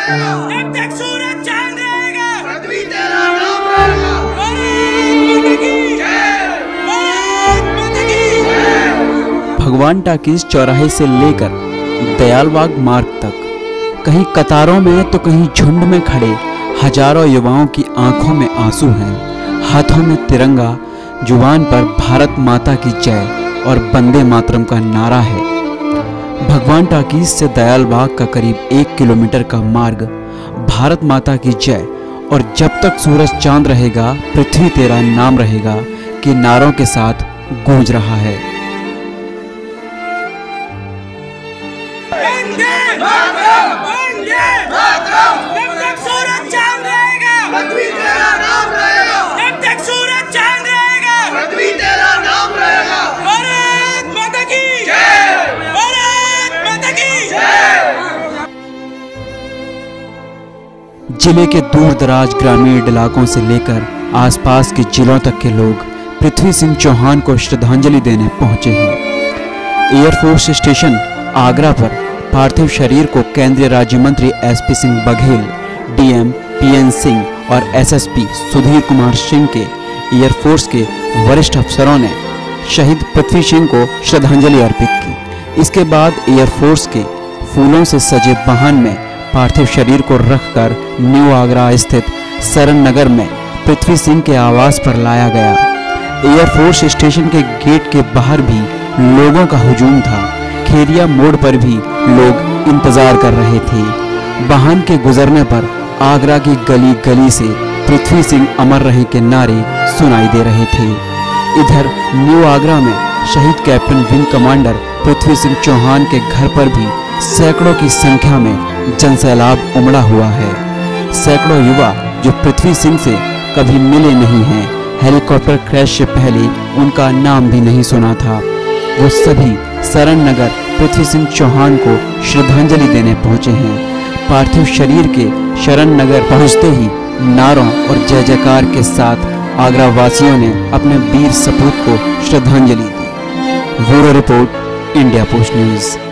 जब तक सूरज चांद रहेगा, पृथ्वी तेरा नाम रहेगा। भगवान टाकीज चौराहे से लेकर दयालबाग मार्ग तक कहीं कतारों में तो कहीं झुंड में खड़े हजारों युवाओं की आंखों में आंसू हैं, हाथों में तिरंगा, जुबान पर भारत माता की जय और वंदे मातरम का नारा है। भगवान टाकीज से दयालबाग का करीब 1 किलोमीटर का मार्ग भारत माता की जय और जब तक सूरज चांद रहेगा पृथ्वी तेरा नाम रहेगा के नारों के साथ गूंज रहा है। जब तक सूरज चांद रहेगा, पृथ्वी तेरा नाम रहेगा। जब तक सूरज चांद रहेगा, पृथ्वी तेरा नाम रहेगा। भारत माता की जय। भारत माता की जय। जिले के दूर दराज ग्रामीण इलाकों से लेकर आसपास के जिलों तक के लोग पृथ्वी सिंह चौहान को श्रद्धांजलि देने पहुंचे हैं। एयरफोर्स स्टेशन आगरा पर पार्थिव शरीर को केंद्रीय राज्य मंत्री SP Singh Baghel, DM PN Singh और एसएसपी सुधीर कुमार सिंह के एयरफोर्स के वरिष्ठ अफसरों ने शहीद पृथ्वी सिंह को श्रद्धांजलि अर्पित की। इसके बाद एयरफोर्स के फूलों से सजे वाहन में पार्थिव शरीर को रखकर न्यू आगरा स्थित सरन नगर में पृथ्वी सिंह के आवास पर लाया गया। एयरफोर्स स्टेशन के गेट के बाहर भी लोगों का हुजूम था। खेरिया मोड़ पर भी लोग इंतजार कर रहे थे। वाहन के गुजरने पर आगरा की गली गली से पृथ्वी सिंह अमर रहे के नारे सुनाई दे रहे थे। इधर न्यू आगरा में शहीद captain wing commander Prithvi Singh Chauhan के घर पर भी सैकड़ों की संख्या में जनसैलाब उमड़ा हुआ है। सैकड़ों युवा जो पृथ्वी सिंह से कभी मिले नहीं हैं, हेलीकॉप्टर क्रैश से पहले उनका नाम भी नहीं सुना था, वो सभी सरन नगर पृथ्वी सिंह चौहान को श्रद्धांजलि देने पहुंचे हैं। पार्थिव शरीर के शरण नगर पहुंचते ही नारों और जय जयकार के साथ आगरा वासियों ने अपने वीर सपूत को श्रद्धांजलि दी। Bureau report, India Post news.